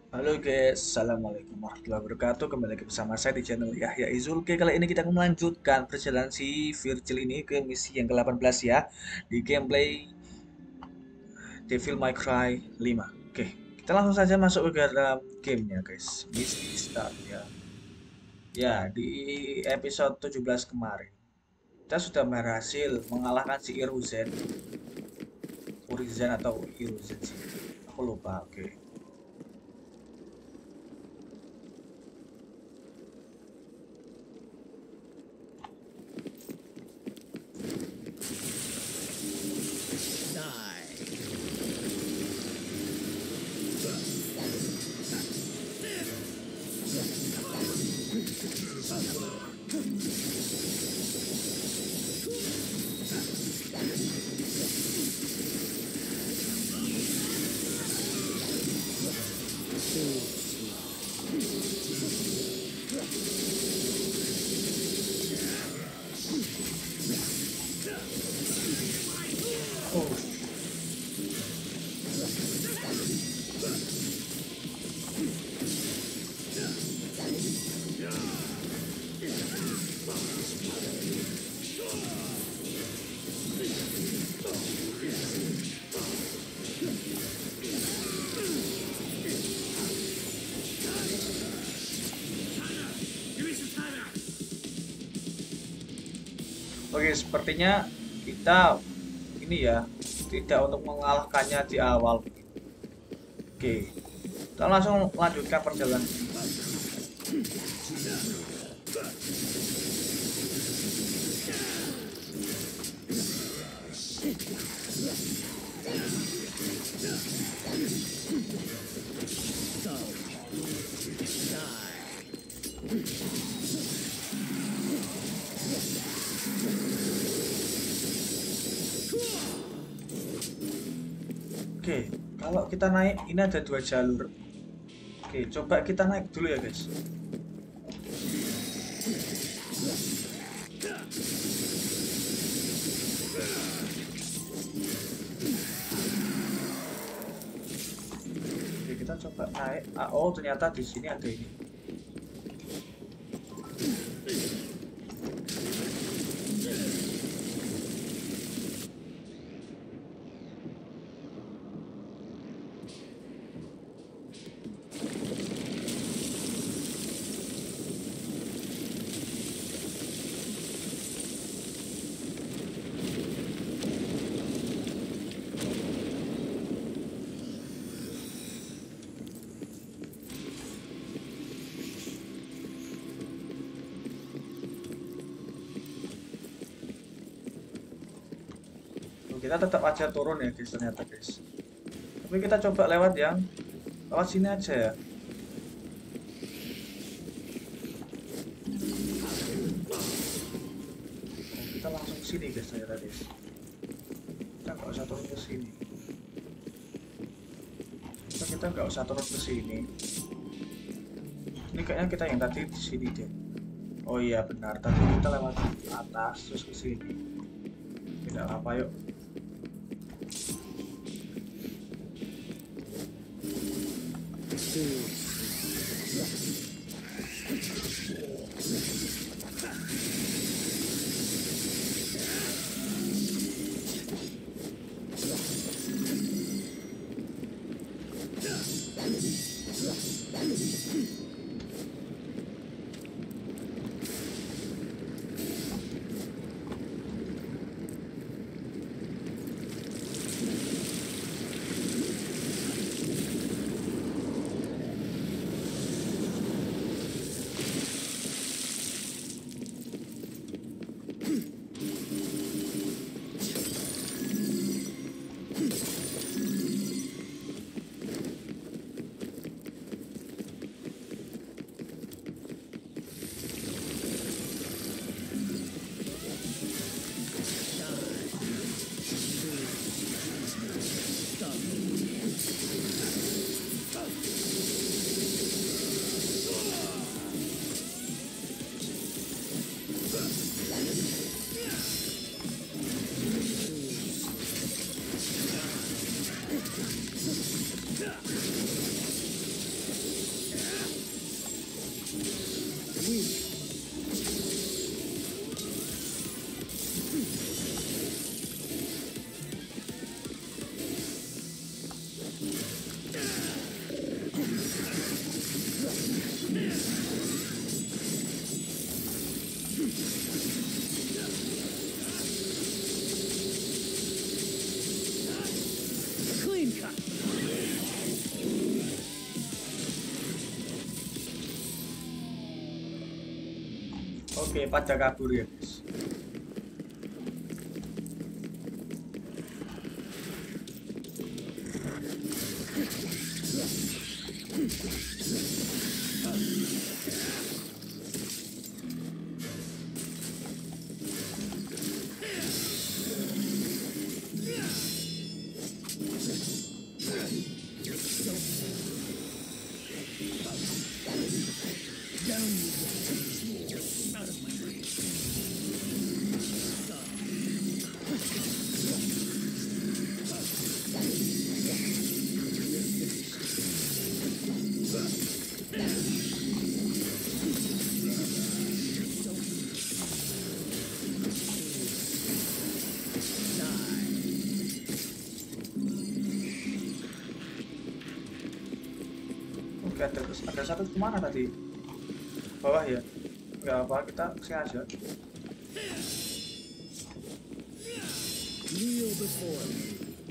Halo guys, Assalamualaikum warahmatullahi wabarakatuh. Kembali lagi bersama saya di channel Yahya Izul. Oke, kali ini kita akan melanjutkan perjalanan si Virgil ini ke misi yang ke-18 ya, di gameplay Devil May Cry 5. Oke, kita langsung saja masuk ke dalam gamenya guys. Misi start ya. Ya, di episode 17 kemarin kita sudah berhasil mengalahkan si Urizen atau Iruzen sih. Aku lupa. Oke. Oh, oke, sepertinya kita ini ya tidak untuk mengalahkannya di awal. Oke, kita langsung lanjutkan perjalanan. Oke, kalau kita naik ini ada dua jalur. Oke, coba kita naik dulu ya guys. Oke, kita coba naik. Oh, ternyata di sini ada ini. Kita tetap aja turun ya guys, ternyata guys. Tapi kita coba lewat lewat sini aja ya. Kita langsung ke sini guys, ternyata guys. Kita nggak usah turun ke sini. Kita nggak usah turun ke sini. Ini kayaknya kita yang tadi di sini deh. Oh iya benar, tadi kita lewat atas terus ke sini. Tidak apa, yuk. Oke, pada kabur ya guys. Oke, ada satu kemana tadi? Bawah ya? Nggak apa, kita kesini aja. Kneel before me.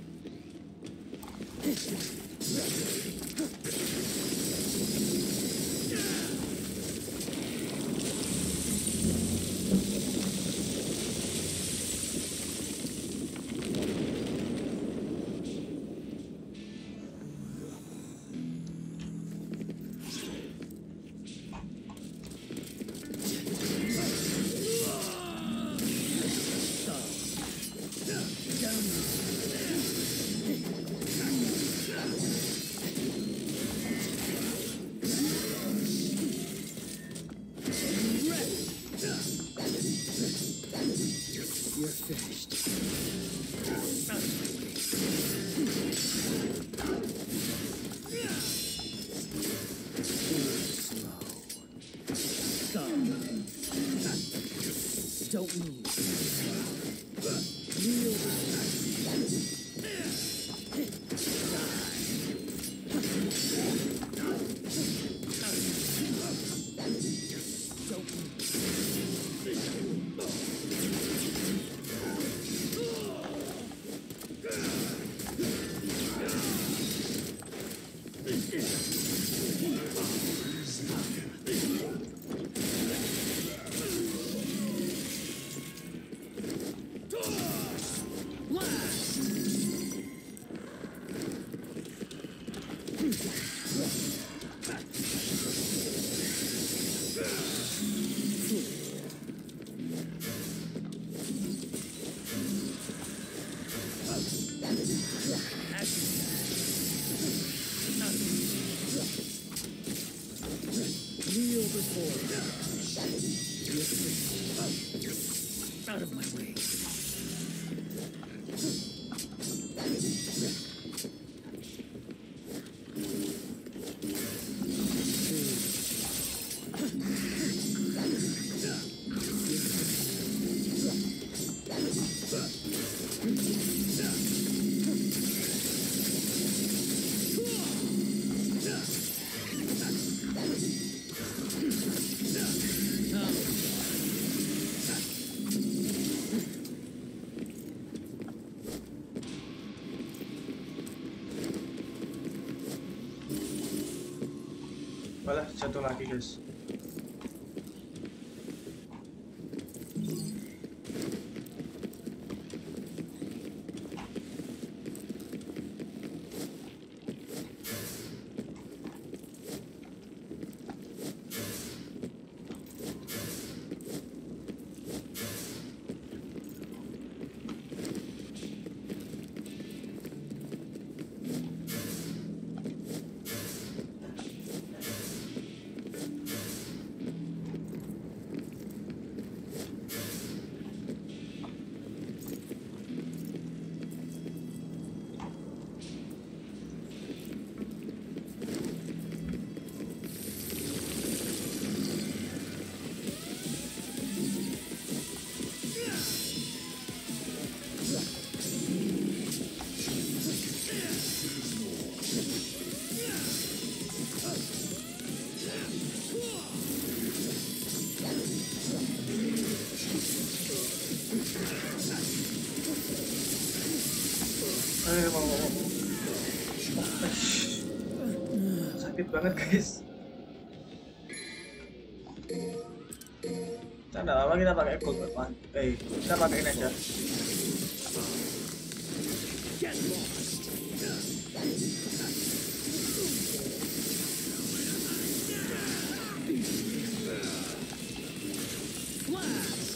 You're finished. Don't move. Kneel before. Out of my way. Malah jatuh lagi guys. Sakit banget guys. Kita Nggak apa-apa, kita pakai gold, Pak. Kita pakai ini aja. Get lost. Blast.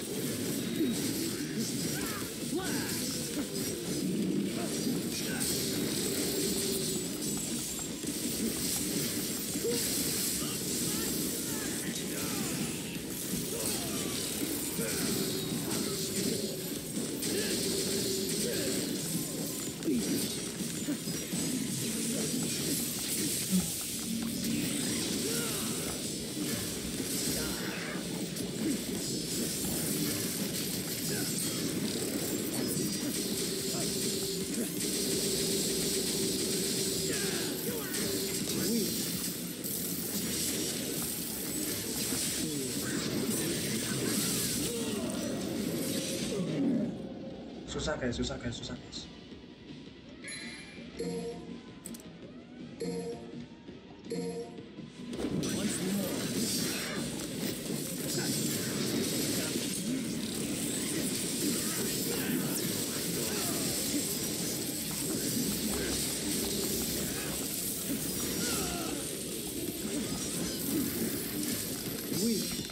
Susah guys, susah guys, susah guys. Once more. Weak.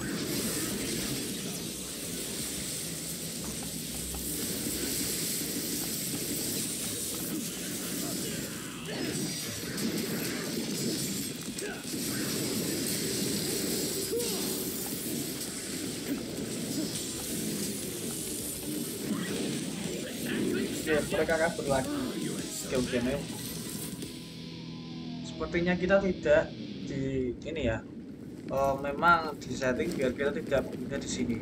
Oke, mereka kabur lagi. Game-game. Sepertinya kita tidak di ini ya. Memang di setting biar kita tidak berada di sini.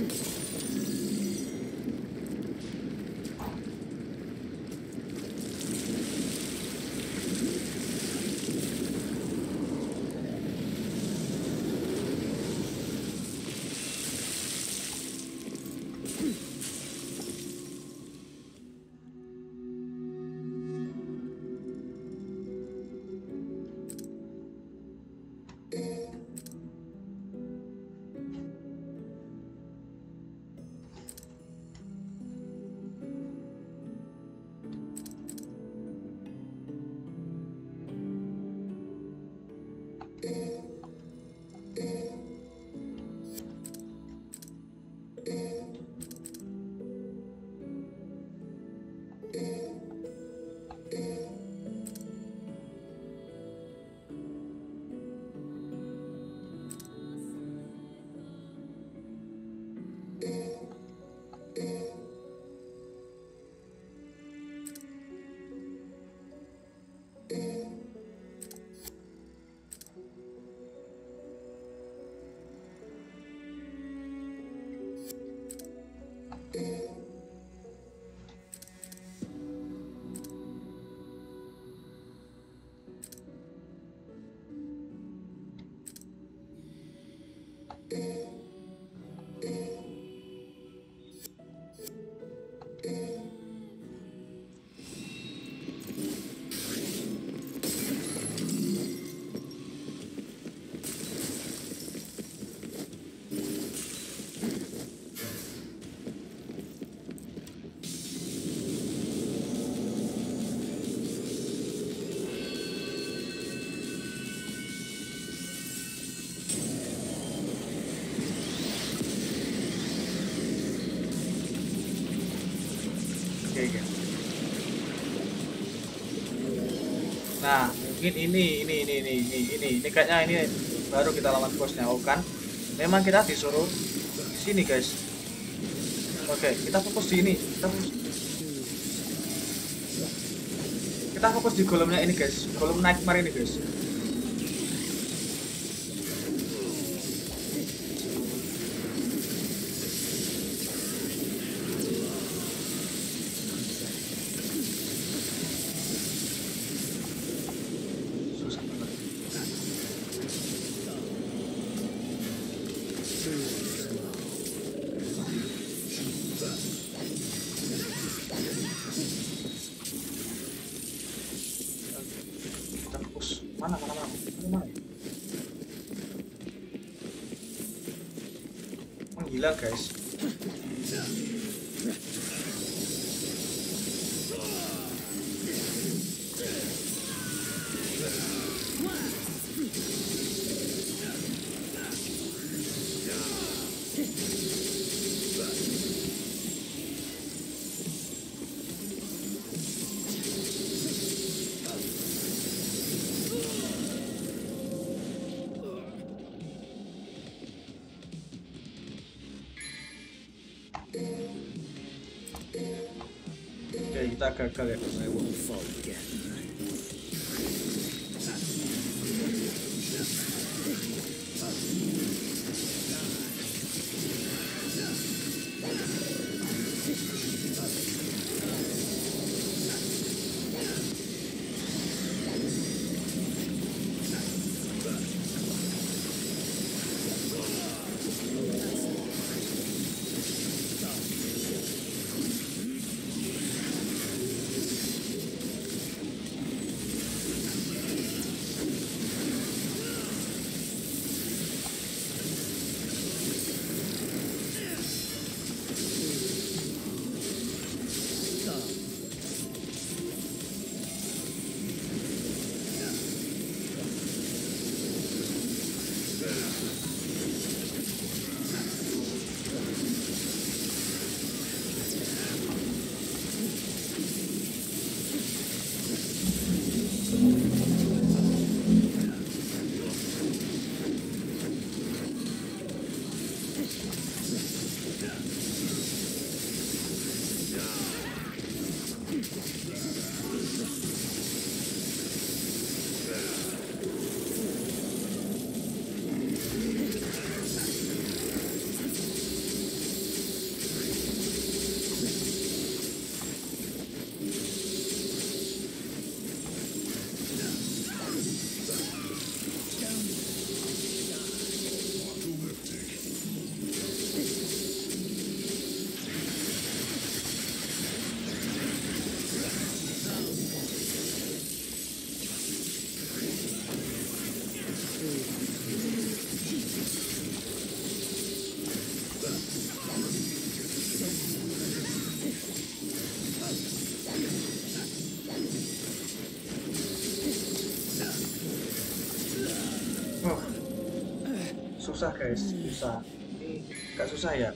Oke. Nah, mungkin ini kayaknya ini baru kita lawan bosnya, oh kan? Memang kita disuruh di sini, guys. Oke, kita fokus di ini. Kita fokus di golemnya ini, guys. Golem nightmare ini, guys. Susah banget. Kita fokus. Mana? bilang guys. Oke, kita gagal ya. Won't fall again. Oh, susah guys, susah. Ini gak susah ya?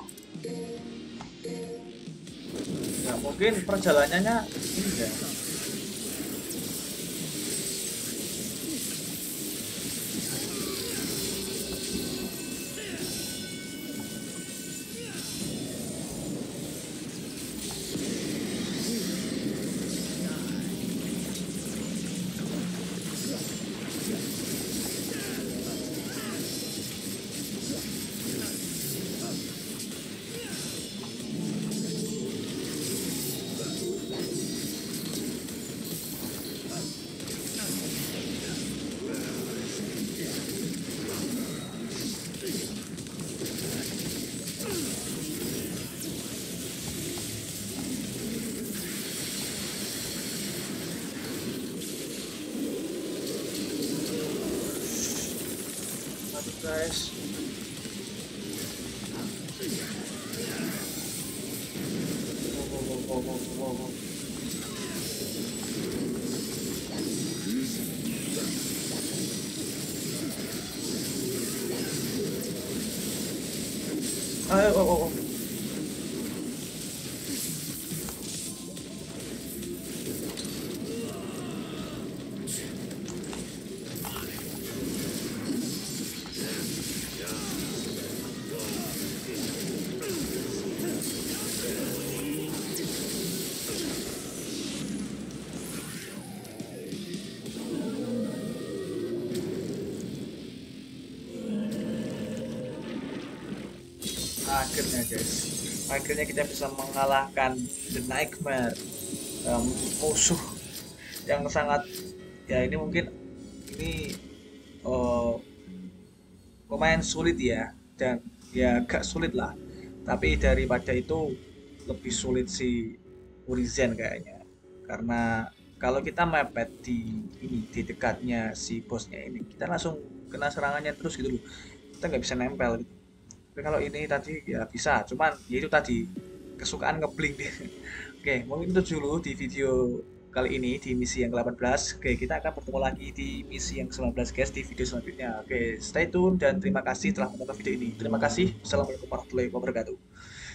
Ya mungkin perjalanannya ini ya. Aduh guys. Wow. Ayo, oh. Akhirnya guys, akhirnya kita bisa mengalahkan The Nightmare, musuh yang sangat, ya ini mungkin ini eh, lumayan sulit ya, dan ya gak sulit lah, tapi daripada itu lebih sulit si Urizen kayaknya, karena kalau kita mepet di dekatnya si bosnya ini, kita langsung kena serangannya terus gitu loh, kita nggak bisa nempel gitu. Tapi kalau ini tadi ya bisa, cuman ya itu tadi kesukaan ngebling dia. Oke, mungkin itu dulu di video kali ini di misi yang ke-18. Oke, kita akan bertemu lagi di misi yang ke-19 guys di video selanjutnya. Oke, stay tune dan terima kasih telah menonton video ini. Terima kasih. Assalamualaikum warahmatullahi wabarakatuh.